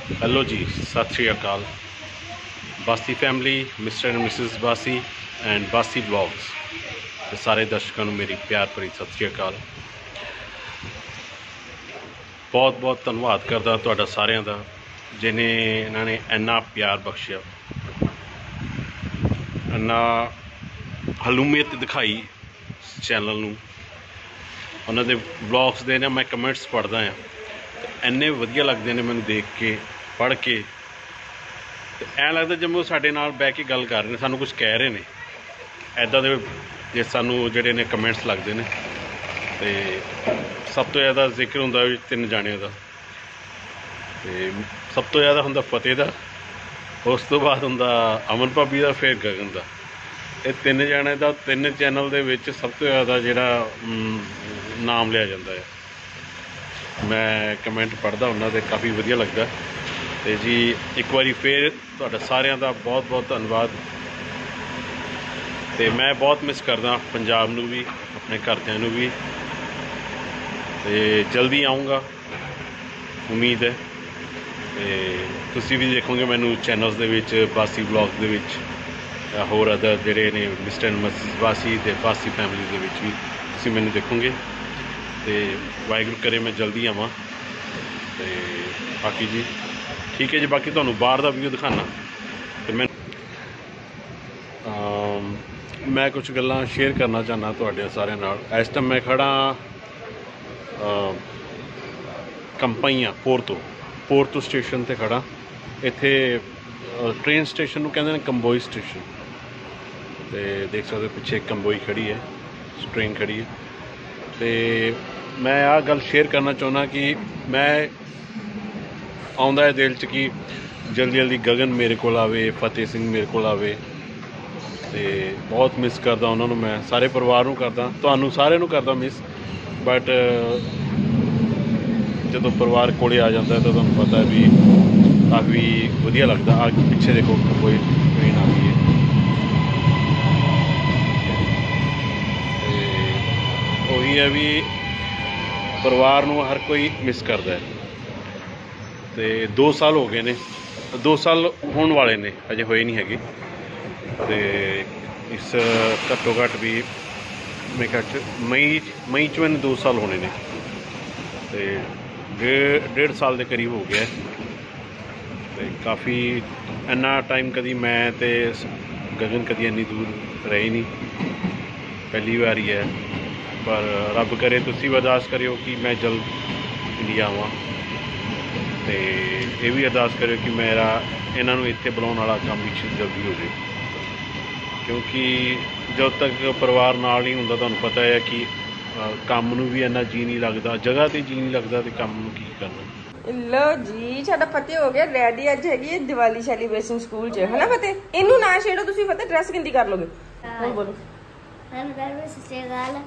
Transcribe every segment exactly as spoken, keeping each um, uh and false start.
Hello जी, सत श्री अकाल। बासी फैमिली, मिस्टर एंड मिसिज बासी एंड बासी ब्लॉग्स ते सारे दर्शकों को मेरी प्यार भरी सत श्री अकाल। बहुत बहुत धन्यवाद करदा तुहाडा सारिਆਂ ਦਾ जिन्हें इन्होंने इन्ना प्यार बख्शिया, इन्ना हलूमियत दिखाई चैनल नूं। उन्होंने ब्लॉग्स दे ना मैं कमेंट्स पढ़दा हाँ, इन्ने वधिया लगते हैं मैनूं देख के, पढ़ के। ऐ लगता जिवें साडे नाल बैठ के गल कर रहे हैं, सानूं कुछ कह रहे हैं। ऐदां दे जे सानूं जिहड़े ने कमेंट्स लगते हैं ते सब तो ज़्यादा जिक्र हुंदा तीन जाणियां दा, ते सब तो ज़्यादा हुंदा फतेह दा, उस तो बाद हुंदा अमन भाभी दा, फिर गगन दा। ये तीन जाणे दा तीन चैनल दे विच सब तो ज़्यादा जिहड़ा नाम लिया जाता है। मैं कमेंट पढ़दा उन्हां दे, काफ़ी वधिया लगदा। ते जी एक बारी फिर तुहाडा सारिਆਂ ਦਾ बहुत बहुत धन्यवाद। ते मैं बहुत मिस करदा पंजाब नूं भी, अपने घरदिਆਂ नूं भी। ते जल्दी आऊँगा, उम्मीद है। ते तुसीं भी देखोगे मैनूं चैनल्स दे विच, बासी ब्लॉग दे विच, होर अदर जिहड़े ने मिस्टर एंड मिसिज बासी ते बासी फैमिली दे विच भी तुसीं मैनूं देखोगे। तो वाहिगुरू करे मैं जल्दी आवां। तो बाकी जी ठीक है जी। बाकी तुहानूं बाहर दा व्यू दिखाना। तो मैं आ, मैं कुछ गल्लां शेयर करना चाहना तुहाडे सारिਆਂ नाल। इस टाइम मैं खड़ा कंपाइयां पोरतो पोरतो स्टेशन ते खड़ा। इत्थे ट्रेन स्टेशन नूं कहंदे ने कंबोई स्टेशन। तो देख सकते पिछे कंबोई खड़ी है, ट्रेन खड़ी है। तो मैं आ गल शेयर करना चाहना कि मैं आउंदा है दिल च कि जल्दी जल्दी गगन मेरे को आवे, फतेह सिंह मेरे को आवे। तो बहुत मिस करदा उन्होंने, मैं सारे परिवार नूं करदा, तुहानूं सारिਆਂ नूं करदा मिस। बट जदों परिवार कोले आ जाता है तो तुहानूं पता है भी काफ़ी वधिया लगदा। आ पिछे देखो कोई ट्रेन आ गई है। वही है भी परिवार नूं हर कोई मिस करता है। तो दो साल हो गए ने, दो साल होने वाले ने, अजे होए नहीं हैगे। तो इस घट्टो घट्ट भी मेरे ख्याल मई मई च मैंने दो साल होने ने। तो डेढ़ डेढ़ साल के करीब हो गया। तो काफ़ी इन्ना टाइम कभी मैं तो गगन कभी इन्नी दूर रहे नहीं, पहली बार ही है। पर रब करे तुसीं अरदास करियो कि मैं जल्द इंडिया आवां। तो ये भी अरदास करियो कि मेरा इन्हां नूं इत्थे बुलाउण वाला काम भी जल्दी हो जाए, क्योंकि जब तक परिवार नाल नहीं हुंदा तुहानूं पता है कि काम नूं भी इन्ना जी नहीं लगता, जगह ते जी नहीं लगता, तो काम नूं की करना। लो जी साडा फतेह हो गया रेडी। अज हैगी दिवाली सैलीब्रेशन स्कूल च, है ना फतेह? इनू ना छेड़ो तुसीं, फतेह ड्रेस किंदी कर लोगे? हुण बोलो। हम कर में सच्चे गाल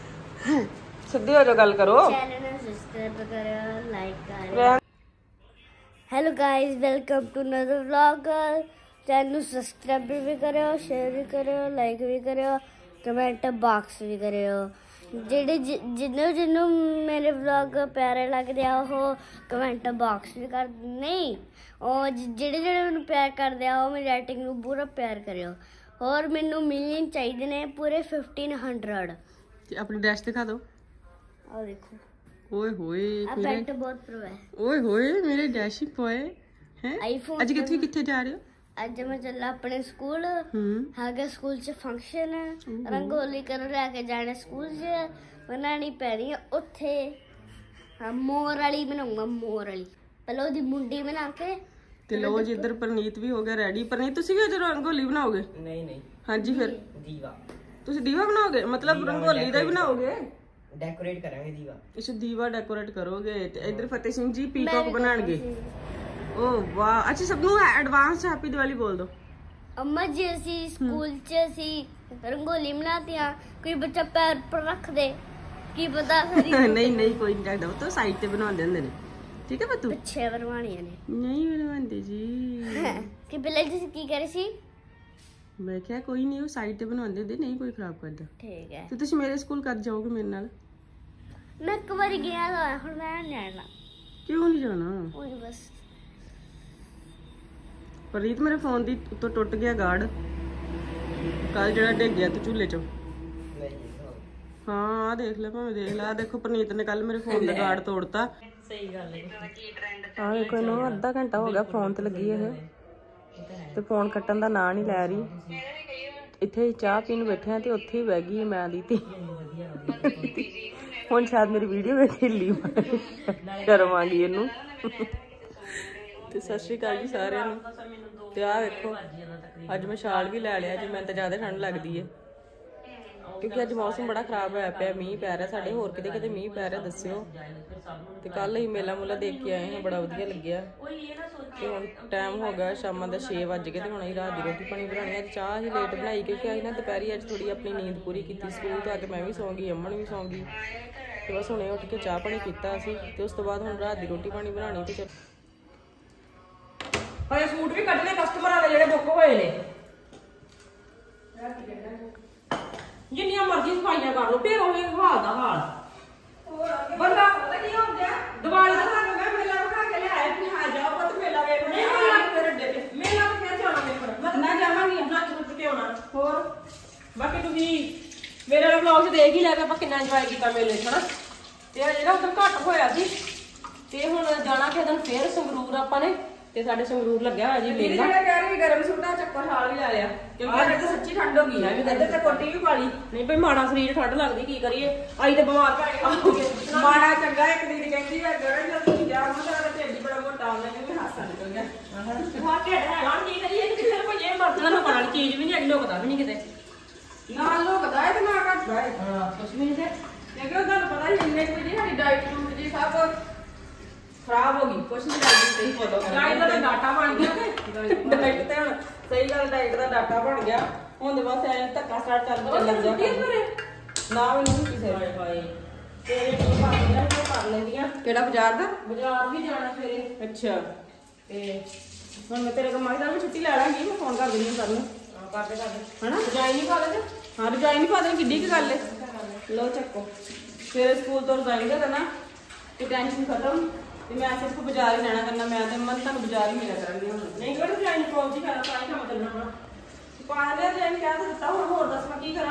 सीधी हो जो गल करो। चैनल ਨੂੰ सब्सक्राइब करो, लाइक करो। Hello guys, welcome to another vlog. Channel subscribe भी करो, शेयर भी करो, लाइक भी करो, कमेंट बॉक्स भी करो। जेडे जिन्हों जिन्हों मेरे व्लॉग प्यारे लगते हैं वो कमेंट बॉक्स भी कर, नहीं और जेडे जेडे मैनूं प्यार करते हैं वो मेरी राइटिंग नूं पूरा प्यार करो। और मैनूं मिलियन चाहिए ने पूरे फिफ्टीन हंड्रड। अपनी डैश दिखा दो। और देखो, ओए होए पेंट बहुत प्रो है। ओए होए मेरे डैशी बॉय हैं। आईफोन आज किथे किथे जा रहे हो? ਅੱਜ ਮੈਂ ਚੱਲਾ ਆਪਣੇ ਸਕੂਲ। ਹੂੰ ਹੈਗਾ ਸਕੂਲ 'ਚ ਫੰਕਸ਼ਨ, ਰੰਗੋਲੀ ਕਰਨ ਲੈ ਕੇ ਜਾਣਾ ਸਕੂਲ 'ਚ, ਬਣਾਉਣੀ ਪੈਣੀ ਆ ਉੱਥੇ। ਹਾਂ ਮੋਰ ਵਾਲੀ ਬਣਾਉਂਗਾ, ਮੋਰ ਵਾਲੀ। ਪਹਿਲਾਂ ਉਹਦੀ ਮੁੰਡੀ ਬਣਾ ਕੇ ਤੇ ਲਓ ਜੀ ਇੱਧਰ ਪਰਨੀਤ ਵੀ ਹੋ ਗਿਆ ਰੈਡੀ। ਪਰਨੀਤ ਤੁਸੀਂ ਵੀ ਅੱਜ ਰੰਗੋਲੀ ਬਣਾਓਗੇ? ਨਹੀਂ ਨਹੀਂ ਹਾਂਜੀ ਫਿਰ ਦੀਵਾ। ਤੁਸੀਂ ਦੀਵਾ ਬਣਾਓਗੇ? ਮਤਲਬ ਰੰਗੋਲੀ ਦਾ ਹੀ ਬਣਾਓਗੇ? ਡੈਕੋਰੇਟ ਕਰਾਂਗੇ ਦੀਵਾ। ਇਸ ਦੀਵਾ ਡੈਕੋਰੇਟ ਕਰੋਗੇ। ਤੇ ਇੱਧਰ ਫਤਿਹ ਸਿੰਘ ਜੀ ਪੀਕੌਕ ਬਣਾਣਗੇ। ओह वाह, अच्छा सब नूं एडवांस हैप्पी दिवाली बोल दो। अम्मा जी ਅਸੀਂ ਸਕੂਲ 'ਚ ਅਸੀਂ ਰੰਗੋਲੀ ਬਣਾਤੀ ਆ, ਕੋਈ ਬੱਚਾ ਪੈਰ ਪਰ ਰੱਖ ਦੇ, ਕੀ ਪਤਾ ਖਰੀ। ਨਹੀਂ ਨਹੀਂ ਕੋਈ ਨਹੀਂ ਰੱਖਦਾ, ਉਹ ਤਾਂ ਸਾਈਡ ਤੇ ਬਣਾਉਂਦੇ ਹੁੰਦੇ ਨੇ। ਠੀਕ ਹੈ ਬੱਤੂ? ਪਿੱਛੇ ਬਣਵਾਣੀਆਂ ਨੇ। ਨਹੀਂ ਬਣਵਾਉਂਦੇ ਜੀ। ਕਿ ਪਹਿਲੇ ਤੁਸੀਂ ਕੀ ਕਰੇ ਸੀ? ਮੈਂ ਕਿਹਾ ਕੋਈ ਨਹੀਂ, ਉਹ ਸਾਈਡ ਤੇ ਬਣਵਾਉਂਦੇ ਹੁੰਦੇ, ਨਹੀਂ ਕੋਈ ਖਰਾਬ ਕਰਦਾ। ਠੀਕ ਹੈ। ਤੇ ਤੁਸੀਂ ਮੇਰੇ ਸਕੂਲ ਕਦ ਜਾਓਗੇ ਮੇਰੇ ਨਾਲ? ਮੈਂ ਇੱਕ ਵਾਰੀ ਗਿਆ ਤਾਂ ਹੁਣ ਮੈਂ ਨਹੀਂ ਜਾਣਾ। ਕਿਉਂ ਨਹੀਂ ਜਾਣਾ? ਉਹ ਬਸ ਪ੍ਰੀਤ ਮੇਰੇ ਫੋਨ ਦੀ ਉੱਤੋਂ ਟੁੱਟ ਗਿਆ ਗਾਰਡ ਕੱਲ ਜਿਹੜਾ ਡਿੱਗ ਗਿਆ ਤੂੰ ਝੂਲੇ ਚੋਂ। ਹਾਂ ਆ ਦੇਖ ਲੈ ਭਾਵੇਂ ਦੇਖ ਲੈ, ਆ ਦੇਖੋ ਪ੍ਰਨੀਤ ਨੇ ਕੱਲ ਮੇਰੇ ਫੋਨ ਦਾ ਗਾਰਡ ਤੋੜਤਾ। ਸਹੀ ਗੱਲ ਹੈ। ਆ ਦੇਖੋ ਇਹਨੂੰ ਅੱਧਾ ਘੰਟਾ ਹੋ ਗਿਆ ਫੋਨ ਤੇ ਲੱਗੀ ਇਹ ਤੇ ਫੋਨ ਕੱਟਣ ਦਾ ਨਾਂ ਨਹੀਂ ਲੈ ਰਹੀ। ਇੱਥੇ ਚਾਹ ਪੀਣ ਬੈਠੇ ਆ ਤੇ ਉੱਥੇ ਹੀ ਬਹਿ ਗਈ ਮੈਂ ਦੀ ਤੇ ਹੁਣ ਸ਼ਾਇਦ ਮੇਰੀ ਵੀਡੀਓ ਵੇਖ ਕੇ ਲੀ ਸ਼ਰਮ ਆ ਗਈ ਇਹਨੂੰ। ਤੇ ਸਤਿ ਸ਼੍ਰੀ ਅਕਾਲ ਜੀ ਸਾਰਿਆਂ ਨੂੰ। ਤੇ ਆਹ ਵੇਖੋ ਅੱਜ ਮੈਂ ਸ਼ਾਲ ਵੀ ਲੈ ਲਿਆ ਜੀ, ਮੈਨੂੰ ਤਾਂ ਜ਼ਿਆਦਾ ਠੰਡ ਲੱਗਦੀ ਹੈ ਕਿਉਂਕਿ ਅੱਜ ਮੌਸਮ ਬੜਾ ਖਰਾਬ ਹੋਇਆ ਪਿਆ, ਮੀਂਹ ਪੈ ਰਿਹਾ ਸਾਡੇ। ਹੋਰ ਕਿਤੇ ਕਿਤੇ ਮੀਂਹ ਪੈ ਰਿਹਾ ਦੱਸਿਓ। ਤੇ ਕੱਲ ਹੀ ਮੇਲਾ ਮੂਲਾ ਦੇਖ ਕੇ ਆਏ ਹਾਂ, ਬੜਾ ਵਧੀਆ ਲੱਗਿਆ। ਤੇ ਹੁਣ ਟਾਈਮ ਹੋ ਗਿਆ ਸ਼ਾਮਾਂ ਦਾ ਛੇ ਵੱਜ ਗਏ ਤੇ ਹੁਣ ਅਸੀਂ ਰਾਤ ਦੀ ਰੋਟੀ ਪਾਣੀ ਬਣਾਉਣੀ। ਅੱਜ ਚਾਹ ਹੀ ਲੇਟ ਬਣਾਈ ਕਿਉਂਕਿ ਅਸੀਂ ਨਾ ਦੁਪਹਿਰੀ ਅੱਜ ਥੋੜੀ ਆਪਣੀ ਨੀਂਦ ਪੂਰੀ ਕੀਤੀ ਸਕੂਲ ਤੋਂ ਆ ਕੇ। ਮੈਂ ਵੀ ਸੌਂ ਗਈ, ਅਮਨ ਵੀ ਸੌਂ ਗਈ ਤੇ ਬਸ ਹੁਣੇ ਉੱਠ ਕੇ ਚਾਹ ਪਾਣੀ ਪੀਤਾ ਅਸੀਂ ਤੇ ਉਸ ਤੋਂ ਬਾਅਦ ਹੁਣ ਰਾਤ ਦੀ ਰੋਟੀ ਪਾਣੀ ਬਣਾਉਣੀ। ਤੇ ਚਲ ਹਜੇ ਸੂਟ ਵੀ ਕੱਢਣੇ ਕਸਟਮਰਾਂ ਦੇ ਜਿਹੜੇ ਬੁੱਕ ਹੋਏ ਨੇ। ਜਿੰਨੀਆਂ ਮਰਜ਼ੀ ਸਫਾਈਆਂ ਕਰ ਲਓ ਫਿਰ ਉਹ ਹਾਲ ਦਾ ਹਾਲ। ਬੰਦਾ ਪਤਾ ਕੀ ਹੁੰਦਾ ਦਿਵਾਲੀ ਦਾ ਸਾਨੂੰ ਮੈਂ ਮੇਲਾ ਵਿਖਾ ਕੇ ਲਿਆਇਆ ਕਿ ਹਾਂ ਜਾਓ ਪੁੱਤ ਮੇਲਾ ਵੇਖਣਾ। ਨਹੀਂ ਮੇਲਾ ਫਿਰ ਅੱਡੇ ਤੇ ਮੇਲਾ ਫਿਰ ਜਾਣਾ ਵੇਖਣ ਮੈਂ ਜਾਵਾਂਗੀ ਨਾ ਛੁੱਟ ਕੇ ਆਉਣਾ। ਹੋਰ ਬਾਕੀ ਤੁਸੀਂ ਮੇਰੇ ਵਾਲੇ ਵਲੌਗ 'ਚ ਦੇਖ ਹੀ ਲਿਆ ਕਿ ਆਪਾਂ ਕਿੰਨਾ ਇੰਜੋਏ ਕੀਤਾ ਮੇਲੇ 'ਚ ਹਨਾ। ਤੇ ਜਿਹੜਾ ਉਦੋਂ ਘੱਟ ਹੋਇਆ ਸੀ ਤੇ ਹੁਣ ਜਾਣਾ ਕਿ ਦਿਨ ਫੇਰ ਸੰਗਰੂਰ ਆਪਾਂ ਨੇ। ਤੇ ਸਾਡੇ ਸੰਗਰੂਰ ਲੱਗਿਆ ਹੋਇਆ ਜੀ ਮੇਲਾ। ਜਿਹੜਾ ਕਹਿ ਰਹੀ ਗਰਮ ਸੂਟਾ ਚੱਕਰ ਹਾਲ ਵੀ ਲੈ ਲਿਆ ਕਿਉਂਕਿ ਅੱਜ ਤਾਂ ਸੱਚੀ ਠੰਡ ਹੋ ਗਈ ਹੈ। ਇੱਧਰ ਤੇ ਕੋਟੀ ਵੀ ਪਾ ਲਈ। ਨਹੀਂ ਭਈ ਮਾੜਾ ਸਰੀਰ ਠੰਡ ਲੱਗਦੀ ਕੀ ਕਰੀਏ, ਆਈ ਤੇ ਬਿਮਾਰ ਪੈ ਗਏ। ਮਾੜਾ ਚੰਗਾ ਇੱਕ ਦਿਨ ਕਹਿੰਦੀ ਹੈ ਗਰਮ ਜਦ ਤੁਸੀਂ ਜਾ ਮਤਲਬ ਢਿੱਡ ਬੜਾ ਮੋਟਾ ਹੁੰਦਾ ਕਿ ਹਾਸਾ ਨਿਕਲ ਗਿਆ। ਹਾਂ ਢਿੱਡ ਹੈਗਾ ਕੀ ਕਰੀਏ ਕਿ ਫਿਰ ਕੋਈ ਇਹ ਮਰਦਾਂ ਨੂੰ ਪਤਾ ਚੀਜ਼ ਵੀ ਨਹੀਂ ਅਗਲੀ ਲੁਕਦਾ ਵੀ ਨਹੀਂ ਕਿਤੇ। ਨਾ ਲੋਕਦਾ ਹੈ ਤੇ ਨਾ ਘਟਦਾ ਹੈ। ਹਾਂ ਕੁਛ ਵੀ ਨਹੀਂ ਤੇ ਕਿਉਂਕਿ ਉਹ ਤੁਹਾਨੂੰ ਪਤਾ ਹੀ ਇੰਨੇ ਕੁ ਜੀ ਸਾਡੀ ਡਾਈਟ ਡੂਟ ਜੀ ਸਭ ਖਰਾਬ ਹੋ ਗਈ। ਕੁਛ ਨਹੀਂ ਕਰਦੀ ਸਹੀ ਫੋਟੋ ਡਾਈਟ ਦਾ ਡਾਟਾ ਬਣ ਗਿਆ ਤੇ ਡਾਈਟ ਤੇ ਹੁਣ ਸਹੀ ਗੱਲ ਡਾਈਟ ਦਾ ਡਾਟਾ ਬਣ ਗਿਆ। ਹੁਣ ਦੇ ਬਸ ਐ ਧੱਕਾ ਸਟਾਰਟ ਕਰ ਚੱਲਣ ਜਾ ਨਾ ਮੈਨੂੰ ਕਿਸੇ ਹਾਏ ਹਾਏ ਤੇਰੇ ਕੀ ਕਰਦੀਆਂ ਉਹ ਕਰ ਲੈਂਦੀਆਂ। ਕਿਹੜਾ ਬਾਜ਼ਾਰ ਦਾ ਬਾਜ਼ਾਰ ਵੀ ਜਾਣਾ ਸਵੇਰੇ। ਅੱਛਾ ਤੇ ਹੁਣ ਮੈਂ ਤੇਰੇ ਕਮਾਈ ਦਾ ਵੀ ਛੁੱਟੀ ਲੈ ਲਾਂਗੀ। ਮੈਂ ਫੋਨ ਕਰ ਦਿੰਦੀ ਹਾਂ ਸਰ ਨੂੰ ਕਰਦੇ ਕਰਦੇ ਹਨਾ ਰਜਾਈ ਨਹੀਂ ਪਾ ਲੈਂਦੇ। ਹਾਂ ਰਜਾਈ ਨਹੀਂ ਪਾ ਦੇਣੀ ਕਿੱਡੀ ਕੀ ਗੱਲ ਹੈ। ਲਓ ਚੱਕੋ ਸਵੇਰੇ ਸਕੂਲ ਤੋਂ ਰਜਾਈ ਦਾ ਦੇਣਾ ਤੇ ਟੈਨਸ਼ਨ ਖਤਮ। ਤੇ ਮੈਂ ਸਿਰਫ ਬਾਜ਼ਾਰ ਹੀ ਜਾਣਾ ਕਰਨਾ। ਮੈਂ ਤੇ ਮਨ ਤੁਹਾਨੂੰ ਬਾਜ਼ਾਰ ਹੀ ਮਿਲਿਆ ਕਰਾਂਗੀ ਹੁਣ। ਨਹੀਂ ਕਰ ਰਜਾਈ ਨਹੀਂ ਪਾਉਂਦੀ ਖਾਣਾ ਪਾਣੀ ਕੰਮ ਚੱਲਣਾ ਹੁਣ। ਪਾ ਲਿਆ ਰਜਾਈ ਕਹਿ ਤਾਂ ਦਿੱਤਾ ਹੁਣ ਹੋਰ ਦੱਸ ਮੈਂ ਕੀ ਕਰਾਂ।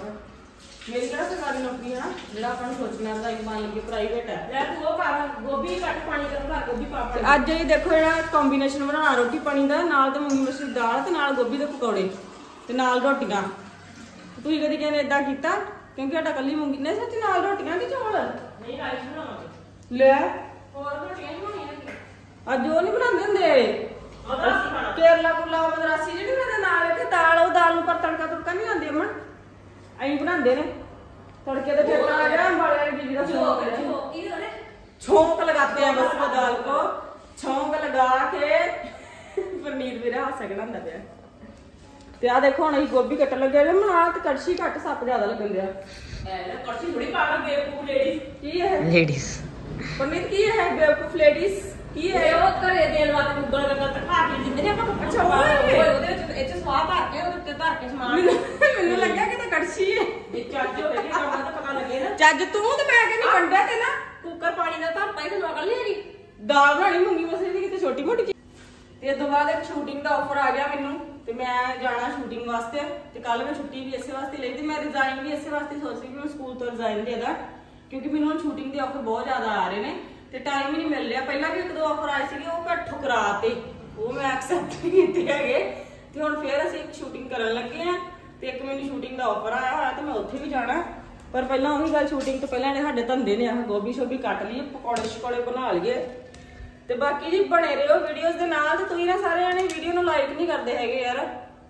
ਮੇਰੀ ਕਿਹੜਾ ਸਰਕਾਰੀ ਨੌਕਰੀ ਹੈ ਨਾ ਜਿਹੜਾ ਆਪਾਂ ਨੂੰ ਸੋਚਣਾ ਰਜਾਈ ਬਣ ਲੱਗੀ ਪ੍ਰਾਈਵੇਟ ਹੈ। ਲੈ ਤੂੰ ਉਹ ਕਰ ਗੋਭੀ ਕੱਟ ਪਾਣੀ ਕਰ ਘਰ ਗੋਭੀ ਪਾ ਪਾ। ਅੱਜ ਇਹ ਦੇਖੋ ਜਿਹੜਾ ਕੰਬੀਨੇਸ਼ਨ ਬਣਾਉਣਾ ਰੋਟੀ ਪਾਣੀ ਦਾ ਨਾਲ ਤੇ ਮੂੰਗੀ ਮਸਰੀ ਦਾਲ ਤੇ ਨਾਲ ਗੋਭੀ ਦੇ ਪਕੌੜੇ ਤੇ ਨਾਲ ਰੋਟੀਆਂ। ਤੁਸੀਂ ਕਦੀ ਕਹਿੰਦੇ ਇਦਾਂ ਕੀਤਾ ਕਿਉਂਕਿ ਸਾਡਾ ਕੱਲੀ ਮੂੰਗੀ ਨਹੀਂ ਸੱਚ ਨਾਲ ਰੋਟੀਆਂ ਕਿ ਚੌਲ ਨਹੀਂ ਰਾਈਸ ਬਣਾਵਾਂਗੇ। ਲੈ ਹੋਰ ਰੋਟੀਆਂ ਨਹੀਂ ਬਣਾਉਣੀਆਂ। ਅੱਜ ਉਹ ਨਹੀਂ ਬਣਾਉਂਦੇ ਹੁੰਦੇ ਮਦਰਾਸੀ ਖਾਣਾ ਕੇਰਲਾ ਕੁਲਾ ਮਦਰਾਸੀ ਜਿਹੜੀ ਉਹਦੇ ਨਾਲ ਇੱਥੇ ਦਾਲ ਉਹ ਦਾਲ ਨੂੰ ਪਰ ਤੜਕਾ ਤੁੜਕਾ ਨਹੀਂ ਲਾਉਂਦੇ ਅਮਨ ਐਂ ਬਣਾਉਂਦੇ ਨੇ ਤੜਕੇ ਤੇ ਚੇਤਾ ਆ ਗਿਆ ਅੰਬਾਲੇ ਵਾਲੀ ਬੀਬੀ ਦਾ ਸ਼ੌਕ ਹੈ। ਕੀ ਹੋਣੇ ਛੌਂਕ लगाते हैं बस वो दाल को छौंक लगा के ਪਰਨੀਤ ਵੀਰੇ ਹਾਸਾ ਕਢਾਉਂਦਾ ਪਿਆ। ਤੇ ਆ ਦੇਖੋ ਹੁਣ ਅਸੀਂ ਗੋਭੀ ਕੱਟਣ ਲੱਗੇ ਨੇ ਮਨਾ ਤੇ ਕੜਛੀ ਘੱਟ ਸੱਪ ਜ਼ਿਆਦਾ ਲੱਗਣ ਦਿਆ। ਐ ਕੜਛੀ ਥੋੜੀ ਪਾ ਕੇ ਬੇਵਕੂਫ ਲੇਡੀਜ਼ ਕੀ ਹੈ ਲੇਡੀਜ਼ ਪਰਨੀਤ ਕੀ ਹੈ ਬੇਵਕੂਫ ਲੇਡੀਜ਼ ਕੀ ਹੈ ਉਹ ਘਰੇ ਦੇਣ ਵਾਸਤੇ ਗੁੱਗਲ ਕਰਦਾ ਤਖਾ ਕੇ ਦਿੰਦੇ ਨੇ ਆਪਾਂ। ਅੱਛਾ ਓਏ ਉਹਦੇ ਵਿੱਚ ਇਹ ਚ ਸਵਾਹ ਭਰ ਕੇ ਉਹਦੇ ਉੱਤੇ ਧਰ ਕੇ ਸਮਾਨ। ਮੈਨੂੰ ਲੱਗਿਆ ਕਿ ਤਾਂ ਕੜਛੀ ਹੈ। ਇਹ ਚੱਜ ਹੋਏਗੀ ਕੰਮ ਦਾ ਪਤਾ ਲੱਗੇ ਨਾ। ਚੱਜ ਤੂੰ ਤੇ ਮੈਂ ਕਹਿੰਦੀ ਵੰਡਿਆ ਤੇ ਨਾ ਕੁੱਕਰ ਪਾਣੀ ਦਾ ਧਰਤਾ ਹੀ ਤੇ ਨਕਲ ਨਹੀਂ ਹੈਗੀ। ਦਾਲ ਬਣਾਣੀ ਮੂੰਗੀ ਮਸਰੀ ਦੀ ਕਿਤੇ ਛੋਟੀ ਮੋਟੀ। ਤੇ ਇਸ ਤੋਂ ਬਾਅਦ ਇੱਕ ਸ਼ੂਟਿੰਗ ਦਾ ਆਫਰ ਆ ਗਿਆ ਮੈਨੂੰ ਤੇ ਮੈਂ ਜਾਣਾ ਸ਼ੂਟਿੰਗ ਵਾਸਤੇ। ਤੇ ਕੱਲ ਮੈਂ ਛੁੱਟੀ ਵੀ ਇਸੇ ਵਾਸਤੇ ਲਈ ਤੇ ਮੈਂ ਰਿਜ਼ਾਈਨ ਵੀ ਇਸੇ ਵਾਸਤੇ ਸੋਚ ਰਹੀ ਕਿ ਮੈਂ ਸਕੂਲ ਤੋਂ ਰਿਜ਼ਾਈਨ ਦੇ ਦਾਂ ਕਿਉਂਕਿ ਮੈਨੂੰ ਹੁਣ ਸ਼ੂਟਿੰਗ ਦੇ ਆਫਰ ਬਹੁਤ ਜ਼ਿਆਦਾ ਆ ਰਹੇ ਨੇ ਤੇ ਟਾਈਮ ਹੀ ਨਹੀਂ ਮਿਲ ਰਿਹਾ। ਪਹਿਲਾਂ ਵੀ ਇੱਕ ਦੋ ਆਫਰ ਆਏ ਸੀਗੇ ਉਹ ਮੈਂ ਠੁਕਰਾਤੇ ਉਹ ਮੈਂ ਐਕਸੈਪਟ ਨਹੀਂ ਕੀਤੇ ਹੈਗੇ। ਤੇ ਹੁਣ ਫੇਰ ਅਸੀਂ ਇੱਕ ਸ਼ੂਟਿੰਗ ਕਰਨ ਲੱਗੇ ਆ ਤੇ ਇੱਕ ਮੈਨੂੰ ਸ਼ੂਟਿੰਗ ਦਾ ਆਫਰ ਆਇਆ ਹੋਇਆ ਤੇ ਮੈਂ ਉੱਥੇ ਵੀ ਜਾਣਾ। ਪਰ ਪਹਿਲਾਂ ਉਹੀ ਗੱਲ ਸ਼ੂਟਿੰਗ ਤੋਂ ਪਹਿਲਾਂ ਨੇ ਸਾਡੇ ਧੰਦੇ ਨੇ ਆਹ ਗੋਭੀ ਸ਼ੋਭੀ ਕੱਟ ਲਈਏ ਪਕੌੜੇ ਸ਼ਕੌੜੇ ਬਣਾ ਲਈਏ। ਤੇ ਬਾਕੀ ਜੀ ਬਣੇ ਰਹੋ ਵੀਡੀਓਜ਼ ਦੇ ਨਾਲ। ਤੇ ਤੁਸੀਂ ਨਾ ਸਾਰੇ ਜਣੇ ਵੀਡੀਓ ਨੂੰ ਲਾਈਕ ਨਹੀਂ ਕਰਦੇ ਹੈਗੇ ਯਾਰ।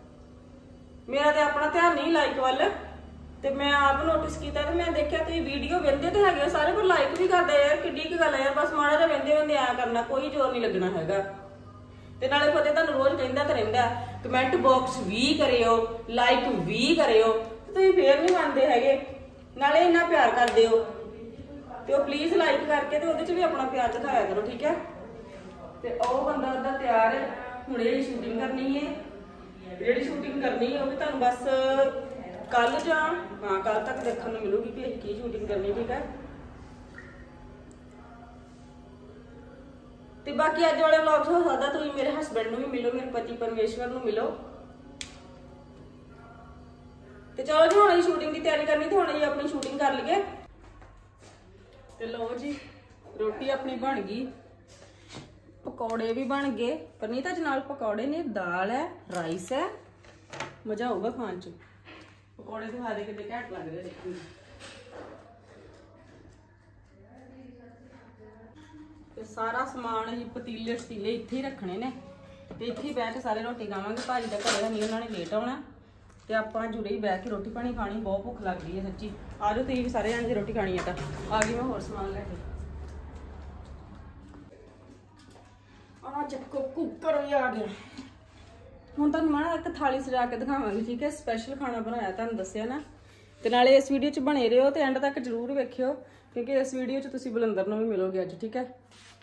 ਮੇਰਾ ਤੇ ਆਪਣਾ ਧਿਆਨ ਨਹੀਂ ਲਾਈਕ ਵੱਲ ਤੇ ਮੈਂ ਆਪ ਨੋਟਿਸ ਕੀਤਾ ਤੇ ਮੈਂ ਦੇਖਿਆ ਤੁਸੀਂ ਵੀਡੀਓ ਵੇਖਦੇ ਤੇ ਹੈਗੇ ਸਾਰੇ ਪਰ ਲਾਈਕ ਵੀ ਕਰਦੇ ਯਾਰ। ਕਿੱਡੀ ਕੁ ਗੱਲ ਹੈ ਯਾਰ। ਬਸ ਮਾੜਾ ਜਿਹਾ ਵੇਖਦੇ ਵੇਖਦੇ ਆਇਆ ਕਰਨਾ ਕੋਈ ਜ਼ੋਰ ਨਹੀਂ ਲੱਗਣਾ ਹੈਗਾ। ਤੇ ਨਾਲੇ ਫਤਿਹ ਤੁਹਾਨੂੰ ਰੋਜ਼ ਕਹਿੰਦਾ ਤੇ ਰਹਿੰਦਾ ਕਮੈਂਟ ਬਾਕਸ ਵੀ ਕਰਿਓ ਲਾਈਕ ਵੀ ਕਰਿਓ ਤੁਸੀਂ ਫੇਰ ਨਹੀਂ ਮੰਨਦੇ ਹੈਗੇ। ਨਾਲੇ ਇੰਨਾ ਪਿਆਰ ਕਰਦੇ ਹੋ ਤੇ ਉਹ ਪਲੀਜ਼ ਲਾਈਕ ਕਰਕੇ ਤੇ ਉਹਦੇ ਚ ਵੀ ਆਪਣਾ ਪਿਆਰ ਦਿਖਾਇਆ ਕਰੋ ਠੀਕ ਹੈ। ਤੇ ਉਹ ਬੰਦਾ ਉਹਦਾ ਤਿਆਰ ਹੈ ਹੁਣੇ ਸ਼ੂਟਿੰਗ ਕਰਨੀ ਹੈ। ਜਿਹੜੀ ਸ਼ੂਟਿੰਗ ਕਰਨੀ ਹੈ ਉਹ ਵੀ ਤੁਹਾਨੂੰ ਬਸ ਕੱਲ ਜਾਂ ਹਾਂ ਕੱਲ ਤੱਕ ਦੇਖਣ ਨੂੰ ਮਿਲੂਗੀ ਕਿ ਕੀ ਸ਼ੂਟਿੰਗ ਕਰਨੀ ਠੀਕ ਹੈ। ਤੇ ਬਾਕੀ ਅੱਜ ਵਾਲੇ ਵਲੌਗ 'ਚ ਹੋ ਸਕਦਾ ਤੁਸੀਂ ਮੇਰੇ ਹਸਬੰਡ ਨੂੰ ਵੀ ਮਿਲੋ, ਮੇਰੇ ਪਤੀ ਪਰਮੇਸ਼ਵਰ ਨੂੰ ਮਿਲੋ। ਤੇ ਚਲੋ ਜੀ ਹੁਣ ਅਸੀਂ ਸ਼ੂਟਿੰਗ ਦੀ ਤਿਆਰੀ ਕਰਨੀ ਤੇ ਹੁਣ ਅਸੀਂ ਆਪਣੀ ਸ਼ੂਟਿੰਗ ਕਰ ਲਈਏ। ਤੇ ਲਓ ਜੀ ਰੋਟੀ ਆਪਣੀ ਬਣ ਗਈ, ਪਕੌੜੇ ਵੀ ਬਣ ਗਏ। ਪਰਨੀਤਾ ਚ ਨਾਲ ਪਕੌੜੇ ਨੇ, ਦਾਲ ਹੈ, ਰਾਈਸ ਹੈ, ਮਜ਼ਾ ਆਊਗਾ ਖਾਣ ਚ। ਪਕੌੜੇ ਦਿਖਾ ਦੇ ਕਿੰਨੇ ਘੈਂਟ ਲੱਗ ਰਹੇ ਦੇਖੋ। ਤੇ ਸਾਰਾ ਸਮਾਨ ਅਸੀਂ ਪਤੀਲੇ ਸਤੀਲੇ ਇੱਥੇ ਹੀ ਰੱਖਣੇ ਨੇ ਤੇ ਇੱਥੇ ਹੀ ਬਹਿ ਕੇ ਸਾਰੇ ਰੋਟੀ ਖਾਵਾਂਗੇ। ਭਾਜੀ ਦਾ ਘਰੇ ਨਹੀਂ, ਉਹਨਾਂ ਨੇ ਲੇਟ ਆਉਣਾ ਤੇ ਆਪਾਂ ਜੁੜੇ ਹੀ ਬਹਿ ਕੇ ਰੋਟੀ ਪਾਣੀ ਖਾਣੀ। ਬਹੁਤ ਭੁੱਖ ਲੱਗ ਰਹੀ ਹੈ ਸੱਚੀ। ਆ ਜਾਓ ਤੁਸੀਂ ਵੀ ਸਾਰੇ ਜਾਣੇ, ਜੇ ਰੋਟੀ ਖਾਣੀ ਹੈ ਤਾਂ। ਆ ਗਈ ਮੈਂ ਹੋਰ ਸਮਾਨ ਲੈ ਕੇ। ਆ ਚੱਕੋ ਕੁੱਕਰ ਵੀ ਆ ਗਿਆ। ਹੁਣ ਤੁਹਾਨੂੰ ਮੈਂ ਇੱਕ ਥਾਲੀ ਸਜਾ ਕੇ ਦਿਖਾਵਾਂਗੀ, ਠੀਕ ਹੈ। ਸਪੈਸ਼ਲ ਖਾਣਾ ਬਣਾਇਆ ਤੁਹਾਨੂੰ ਦੱਸਿਆ ਨਾ। ਤੇ ਨਾਲੇ ਇਸ ਵੀਡੀਓ 'ਚ ਬਣੇ ਰਹੋ ਤੇ ਐਂਡ ਤੱਕ ਜ਼ਰੂਰ ਵੇਖਿਓ, ਕਿਉਂਕਿ ਇਸ ਵੀਡੀਓ 'ਚ ਤੁਸੀਂ ਬਲੰਦਰ ਨੂੰ ਵੀ ਮਿਲੋਗੇ ਅੱਜ, ਠੀਕ ਹੈ।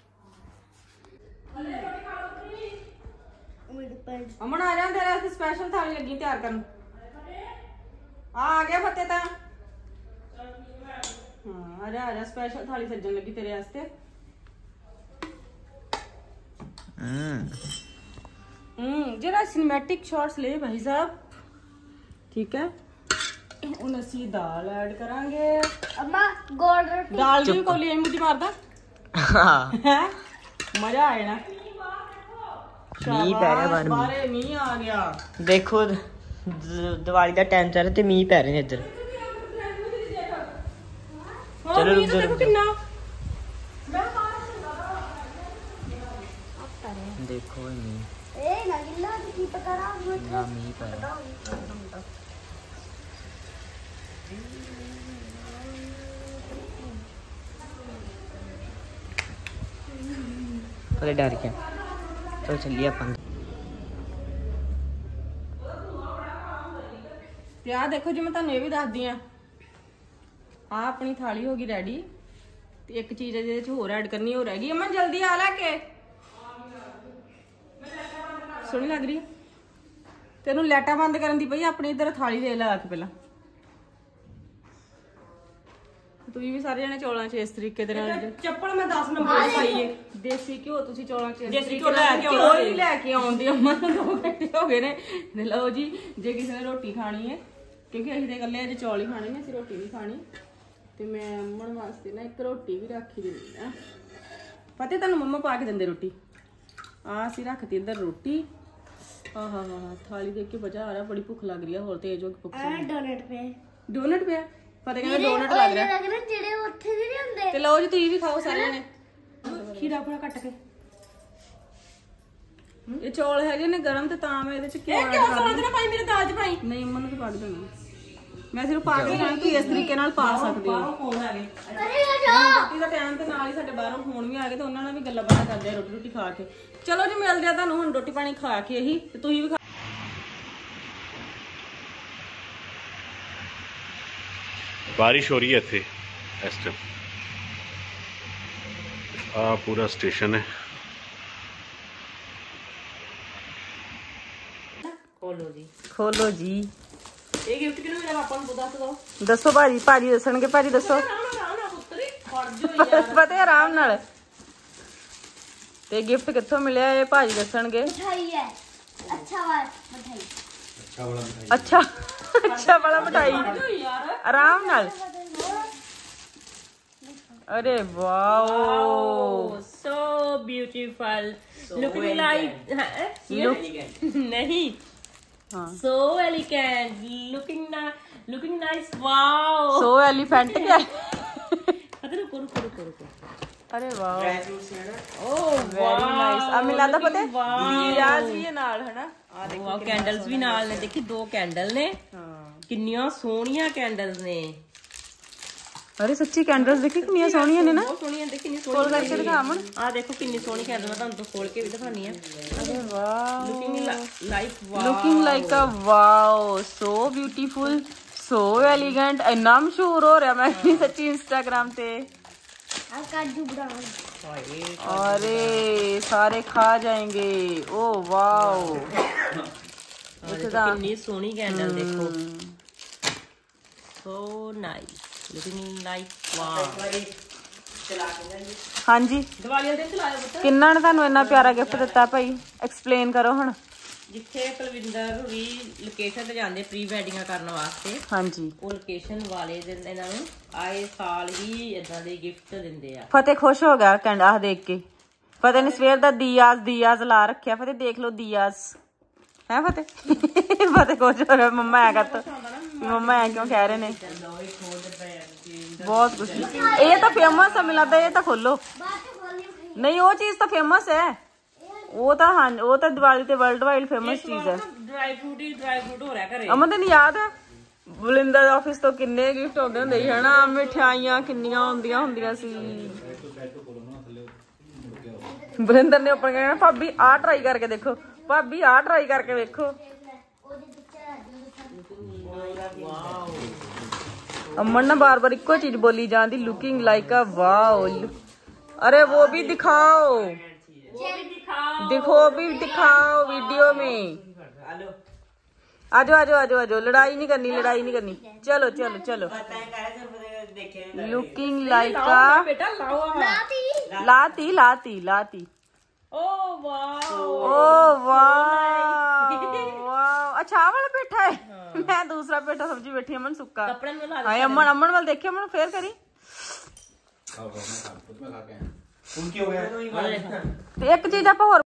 ਅਮਨ ਆ ਜਾ, ਤੇਰੇ ਵਾਸਤੇ ਸਪੈਸ਼ਲ ਥਾਲੀ ਲੱਗੀ ਤਿਆਰ ਕਰਨ। ਆ ਆ ਗਿਆ ਫਤਿਹ ਤਾਂ। ਹਾਂ ਆ ਜਾ ਆ ਜਾ, ਸਪੈਸ਼ਲ ਥਾਲੀ ਸੱਜਣ ਲੱਗੀ ਤੇਰੇ ਵਾਸਤੇ। ਹਮ ਹਮ ਜਰਾ ਸਿਨੇਮੈਟਿਕ ਸ਼ਾਟਸ ਲੈ ਭਾਈ ਸਾਹਿਬ, ਠੀਕ ਹੈ। ਹੁਣ ਅਸੀਂ ਦਾਲ ਐਡ ਕਰਾਂਗੇ। अम्मा गोल रोटी ਦਾਲ ਦੀ ਵੀ ਕੋਲੀ ਐਂ ਮੁੱਠੀ ਮਾਰਦਾ ਹੈ, ਮਜ਼ਾ ਆ ਜਾਣਾ। ਮੀਂਹ ਪੈ ਰਿਹਾ ਬਾਹਰ, ਬਾਹਰੇ ਮੀਂਹ ਆ ਗਿਆ। ਦੇਖੋ ਦ- ਦੀਵਾਲੀ ਦਾ ਟਾਈਮ ਚੱਲ ਰਿਹਾ ਤੇ ਮੀਂਹ ਪੈ ਰਹੇ ਨੇ ਇੱਧਰ। ਚਲੋ ਰੁਕ ਜਾ ਕਿੰਨਾ। ਦੇਖੋ ਇਹ ਮੀਂਹ, ए ना गिल्ला की पकड़ा ਨਾ ਮੀਂਹ ਪੈ ਰਿਹਾ। ਪਰੇ ਡਰ ਗਿਆ। ਚਲੋ ਚੱਲੀਏ ਆਪਾਂ। ਤੇ ਆਹ ਦੇਖੋ ਜੀ, ਮੈਂ ਤੁਹਾਨੂੰ ਇਹ ਵੀ ਦੱਸਦੀ ਆ। ਆ ਆਪਣੀ ਥਾਲੀ ਹੋ ਗਈ ਰੈਡੀ ਤੇ ਇੱਕ ਚੀਜ਼ ਇਹਦੇ ਵਿੱਚ ਹੋਰ ਐਡ ਕਰਨੀ ਹੋ ਰਹਿ ਗਈ। ਅਮਨ ਜਲਦੀ ਆ ਲੈ ਕੇ। ਸੋਹਣੀ ਲੱਗ ਰਹੀ ਹੈ। ਤੈਨੂੰ ਲਾਈਟਾਂ ਬੰਦ ਕਰਨ ਦੀ ਪਈ। ਆਪਣੀ ਇੱਧਰ ਥਾਲੀ ਦੇ ਲਾ ਕੇ ਪਹਿਲਾਂ। ਤੁਸੀਂ ਵੀ ਸਾਰੇ ਜਣੇ ਚੌਲਾਂ 'ਚ ਇਸ ਤਰੀਕੇ ਦੇ ਨਾਲ। ਚੱਪਲ ਮੈਂ ਦਸ ਨੰਬਰ ਦੀ ਪਾਈ ਏ। ਦੇਸੀ ਘਿਓ ਤੁਸੀਂ ਚੌਲਾਂ 'ਚ ਇਸ ਤਰੀਕੇ ਨਾਲ ਲੈ ਕੇ ਆਉਣਾ। ਹੀ ਲੈ ਕੇ ਆਉਂਦੇ ਅਮਨ ਨੂੰ ਦੋ ਘੰਟੇ ਹੋ ਗਏ ਨੇ। ਤੇ ਲਓ ਜੀ, ਜੇ ਕਿਸੇ ਨੇ ਰੋਟੀ ਖਾਣੀ ਹੈ, ਕਿਉਂਕਿ ਅਸੀਂ ਤੇ ਇਕੱਲੇ ਅੱਜ ਚੌਲ ਹੀ ਖਾਣੇ ਨੇ, ਅਸੀਂ ਰੋਟੀ ਨਹੀਂ ਖਾਣੀ। ਤੇ ਮੈਂ ਅਮਨ ਵਾਸਤੇ ਨਾ ਇੱਕ ਰੋਟੀ ਵੀ ਰੱਖ ਹੀ ਦਿੰਦੀ ਆ। ਪਤਾ ਤੁਹਾਨੂੰ ਮੰਮਾ ਪਾ ਕੇ ਦਿੰਦੇ ਰੋਟੀ। ਆ ਅਸੀਂ ਰੱਖਤੀ ਇੱਧਰ ਰੋਟੀ। ਆਹ ਹਾ ਹਾ ਥਾਲੀ ਦੇਖ ਕੇ ਮਜ਼ਾ ਆ ਰਿਹਾ। ਬੜੀ ਭੁੱਖ ਲੱਗ ਰਹੀ ਹੈ। ਹੋਰ ਤੇਜ਼ ਹੋ ਕੇ ਭੁੱਖ। डोनट पे ਡੋਨਟ ਪਿਆ ਪਤਾ ਕਹਿੰਦਾ ਡੋਨਟ ਲੱਗ ਰਿਹਾ। लग रहा जेड़े ਉੱਥੇ ਵੀ ਨਹੀਂ ਹੁੰਦੇ। ਤੇ ਲਓ ਜੀ, ਤੁਸੀਂ ਵੀ ਖਾਓ ਸਾਰੇ ਜਣੇ। ਖੀਰਾ ਪੂਰਾ ਕੱਟ ਕੇ। ਇਹ ਚੌਲ ਹੈਗੇ ਨੇ ਗਰਮ ਤੇ ਤਾਂ ਮੈਂ ਇਹਦੇ ਚ ਘਿਓ ਐਡ ਕਰ ਰਹੀ ਹਾਂ। ਭਾਈ ਮੇਰੇ ਦਾਲ ਚ ਭਾਈ ਨਹੀਂ, ਮੈਨੂੰ ਤਾਂ ਪਾ ਦੇਣਾ। ਮੈਂ ਸਿਰਫ ਪਾ ਕੇ ਖਾਣਾ। ਤੁਸੀਂ ਇਸ ਤਰੀਕੇ ਨਾਲ ਪਾ ਸਕਦੇ ਹੋ। ਫੋਨ ਆ ਗਏ ਰੋਟੀ ਦਾ ਟਾਈਮ ਤੇ ਨਾਲ ਹੀ ਸਾਡੇ ਬਾਹਰੋਂ ਫੋਨ ਵੀ ਆ ਗਏ ਤੇ ਉਹਨਾਂ ਨਾਲ ਵੀ ਗੱਲਾਂ ਬਾਤਾਂ ਕਰਦੇ ਆ ਰੋਟੀ ਰੋਟੀ ਖਾ ਕੇ। ਚਲੋ ਜੀ, ਮਿਲਦੇ ਆ ਤੁਹਾਨੂੰ ਹੁਣ ਰੋਟੀ ਪਾਣੀ ਖਾ ਕੇ ਇਹੀ। ਤੇ ਤੁਸੀਂ ਵੀ बारिश हो रही है इतने इस टाइम। आ पूरा स्टेशन है। ਖੋਲੋ ਜੀ। ਖੋਲੋ ਜੀ। ਇਹ ਗਿਫਟ ਕਿਹਨੂੰ ਮਿਲਿਆ ਪਾਪਾ ਨੂੰ ਦੱਸ ਦੋ। ਦੱਸੋ ਭਾਜੀ, ਭਾਜੀ ਦੱਸਣਗੇ। ਭਾਜੀ ਦੱਸੋ। ਪਤਾ ਆਰਾਮ ਨਾਲ। ਤੇ ਗਿਫਟ ਕਿੱਥੋਂ ਮਿਲਿਆ ਇਹ ਭਾਜੀ ਦੱਸਣਗੇ। मिठाई है अच्छा वाला मिठाई। ਅੱਛਾ ਅੱਛਾ ਵਾਲਾ ਮਿਠਾਈ। ਆਰਾਮ ਨਾਲ। ਅਰੇ wow, so beautiful, looking like नहीं ਹਾਂ so elegant, looking nice, looking nice, wow। So elephant ਕਿਆ। अरे रुको रुको रुको रुको, ਅਰੇ ਵਾਓ, oh ਵੈਰੀ ਨਾਈਸ। ਆ ਮੈਨੂੰ ਲੱਗਦਾ ਪਤਾ ਪਿਆਜ਼ ਵੀ ਇਹ ਨਾਲ ਹੈ ਨਾ। ਆ ਦੇਖੋ ਵਾਓ, ਕੈਂਡਲਸ ਵੀ ਨਾਲ ਨੇ। ਦੇਖੀ ਦੋ ਕੈਂਡਲ ਨੇ, ਹਾਂ। ਕਿੰਨੀਆਂ ਸੋਹਣੀਆਂ ਕੈਂਡਲਸ ਨੇ। ਅਰੇ ਸੱਚੀ ਕੈਂਡਲਸ ਦੇਖੀ ਕਿੰਨੀਆਂ ਸੋਹਣੀਆਂ ਨੇ ਨਾ। ਬਹੁਤ ਸੋਹਣੀਆਂ। ਦੇਖੀ ਕਿੰਨੀ ਖੋਲ ਸੋਹਣੀ ਕਰਕੇ ਦਿਖਾ ਅਮਨ। ਆ ਦੇਖੋ ਕਿੰਨੀ ਸੋਹਣੀ ਕੈਂਡਲ। ਮੈਂ ਤੁਹਾਨੂੰ ਤੋਂ ਖੋਲ ਕੇ ਵੀ ਦਿਖਾਣੀ ਆ। ਅਰੇ wow, looking like wow, looking like uh wow, so beautiful, so elegant. ਇੰਨਾ ਮਸ਼ਹੂਰ ਹੋ ਰਿਹਾ ਮੈਂ ਵੀ ਸੱਚੀ ਇੰਸਟਾਗ੍ਰਾਮ ਤੇ। काजू बादाम। अरे सारे खा जाएंगे। ओ वाओ, कितनी सोहनी कैंडल देखो, so nice, looking like wow. ਹਾਂਜੀ ਦੀਵਾਲੀ ਵਾਲੇ ਦਿਨ ਚਲਾਇਆ ਪੁੱਤ। ਕਿੰਨਾ ਨੇ ਤੁਹਾਨੂੰ ਇੰਨਾ ਪਿਆਰਾ ਗਿਫਟ ਦਿੱਤਾ ਭਾਈ, ਐਕਸਪਲੇਨ ਕਰੋ ਹੁਣ। ਜਿੱਥੇ ਕੁਲਵਿੰਦਰ ਹੁਰੀ ਲੋਕੇਸ਼ਨ ਤੇ ਜਾਂਦੇ ਪ੍ਰੀ ਵੈਡਿੰਗਾਂ ਕਰਨ ਵਾਸਤੇ, ਹਾਂਜੀ ਉਹ ਲੋਕੇਸ਼ਨ ਵਾਲੇ ਦਿਨ ਇਹਨਾਂ ਨੂੰ ਆਏ ਸਾਲ ਹੀ ਇਦਾਂ ਦੇ ਗਿਫਟ ਦਿੰਦੇ ਆ। ਫਤਿਹ ਖੁਸ਼ ਹੋ ਗਿਆ ਕਹਿੰਦਾ ਆਹ ਦੇਖ ਕੇ। ਫਤਿਹ ਨੇ ਸਵੇਰ ਦਾ ਦੀਆਜ਼ ਦੀਆਜ਼ ਲਾ ਰੱਖਿਆ। ਫਤਿਹ ਦੇਖ ਲਓ ਦੀਆਜ਼ ਹੈ ਫਤਿਹ। ਫਤਿਹ ਖੁਸ਼ ਹੋ ਰਿਹਾ ਮੰਮਾ ਐ ਕਰ, ਮੰਮਾ ਐ ਕਿਉਂ ਕਹਿ ਰਹੇ ਨੇ। ਬਹੁਤ ਕੁਛ ਇਹ ਤਾਂ ਫੇਮਸ ਹੈ, ਮੈਨੂੰ ਲੱਗਦਾ ਇਹ ਤਾਂ ਖੋਲੋ। ਨਹੀਂ ਉਹ ਚੀਜ਼ ਤਾਂ ਫੇਮਸ ਹੈ, ਉਹ ਤਾਂ ਹਾਂ ਉਹ ਤਾਂ ਦੀਵਾਲੀ ਤੇ ਵਰਲਡ ਵਾਈਡ ਫੇਮਸ ਚੀਜ਼ ਹੈ। ਡਰਾਈ ਫਰੂਟ ਹੀ ਡਰਾਈ ਫਰੂਟ ਹੋ ਰਿਹਾ ਘਰੇ। ਅਮਨ ਤੈਨੂੰ ਯਾਦ ਹੈ ਬਲਿੰਦਰ ਆਫਿਸ ਤੋਂ ਕਿੰਨੇ ਗਿਫਟ ਆਉਂਦੇ ਹੁੰਦੇ ਸੀ ਹਨਾ, ਮਿਠਾਈਆਂ ਕਿੰਨੀਆਂ ਆਉਂਦੀਆਂ ਹੁੰਦੀਆਂ ਸੀ। ਬਲਿੰਦਰ ਨੇ ਉੱਪਰ ਕਹਿਣਾ ਭਾਬੀ ਆਹ ਟਰਾਈ ਕਰਕੇ ਦੇਖੋ, ਭਾਬੀ ਆਹ ਟਰਾਈ ਕਰਕੇ ਵੇਖੋ। ਅਮਨ ਨਾ ਬਾਰ ਬਾਰ ਇੱਕੋ ਚੀਜ਼ ਬੋਲੀ ਜਾਂਦੀ, ਲੁਕਿੰਗ ਲਾਈਕ ਅ ਵਾਓ। अरे वो भी दिखाओ, दिखो भी दिखाओ वीडियो में। आजो आजो आजो आजो, लड़ाई नहीं करनी, लड़ाई नहीं करनी। चलो चलो चलो। लुकिंग लाइक लाती लाती लाती। ओ वाह ओ वाह वाह। अच्छा वाला पेठा है, मैं दूसरा पेठा सब्जी बैठी अमन सुक्का। कपड़े में ला हाय अमन अमन वाल देखिए, अमन फेर करी। उनकी हो गया एक चीज आप